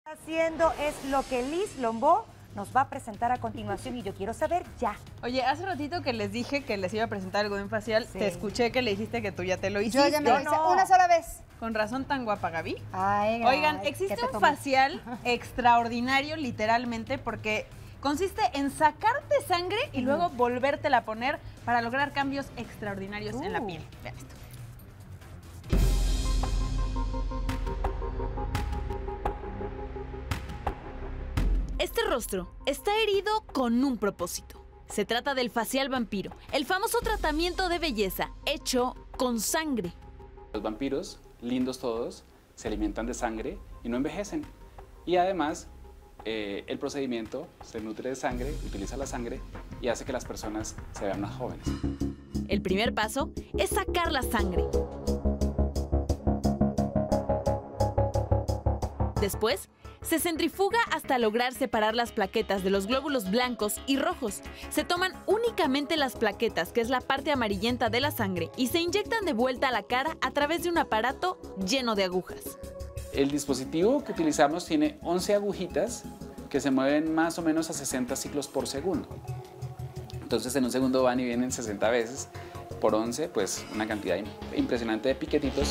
Haciendo es lo que Liz Lombó nos va a presentar a continuación y yo quiero saber ya. Oye, hace ratito que les dije que les iba a presentar algodón facial, Sí. te escuché que le dijiste que tú ya te lo hiciste. Yo ya me lo hice una sola vez. Con razón tan guapa, Gaby. Ay, Oigan, ¿qué existe te un tomas? facial extraordinario, literalmente, porque consiste en sacarte sangre y luego volvértela a poner para lograr cambios extraordinarios en la piel. Vean esto. Este rostro está herido con un propósito. Se trata del facial vampiro, el famoso tratamiento de belleza hecho con sangre. Los vampiros, lindos todos, se alimentan de sangre y no envejecen. Y además, el procedimiento se nutre de sangre, utiliza la sangre y hace que las personas se vean más jóvenes. El primer paso es sacar la sangre. Después, se centrifuga hasta lograr separar las plaquetas de los glóbulos blancos y rojos. Se toman únicamente las plaquetas, que es la parte amarillenta de la sangre, y se inyectan de vuelta a la cara a través de un aparato lleno de agujas. El dispositivo que utilizamos tiene 11 agujitas que se mueven más o menos a 60 ciclos por segundo. Entonces en un segundo van y vienen 60 veces por 11, pues una cantidad impresionante de piquetitos.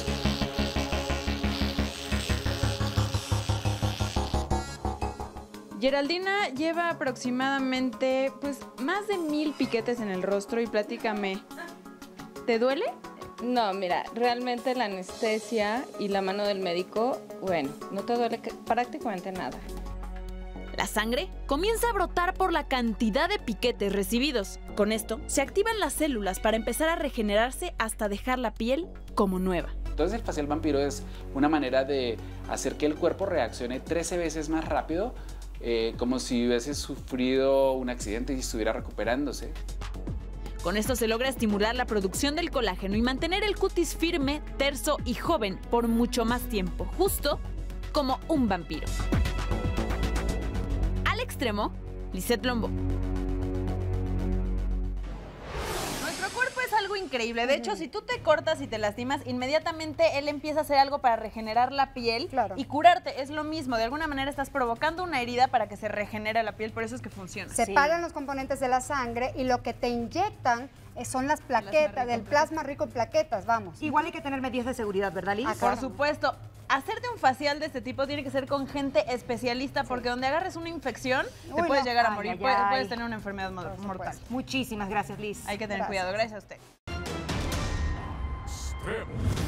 Geraldina lleva aproximadamente, pues, más de 1000 piquetes en el rostro y platícame, ¿te duele? No, mira, realmente la anestesia y la mano del médico, bueno, no te duele prácticamente nada. La sangre comienza a brotar por la cantidad de piquetes recibidos. Con esto, se activan las células para empezar a regenerarse hasta dejar la piel como nueva. Entonces el facial vampiro es una manera de hacer que el cuerpo reaccione 13 veces más rápido, como si hubiese sufrido un accidente y estuviera recuperándose. Con esto se logra estimular la producción del colágeno y mantener el cutis firme, terso y joven por mucho más tiempo, justo como un vampiro. Al extremo, Lisette Lombó. Nuestro cuerpo es algo increíble. De hecho, si tú te cortas y te lastimas, inmediatamente él empieza a hacer algo para regenerar la piel y curarte. Es lo mismo. De alguna manera estás provocando una herida para que se regenere la piel. Por eso es que funciona. Separan los componentes de la sangre y lo que te inyectan son las plaquetas, del plasma rico en plaquetas, vamos. Igual hay que tener medidas de seguridad, ¿verdad, Liz? Por supuesto. Hacerte un facial de este tipo tiene que ser con gente especialista, porque donde agarres una infección, te puedes llegar a morir. Puedes tener una enfermedad mortal. Muchísimas gracias, Liz. Hay que tener cuidado. Gracias a usted.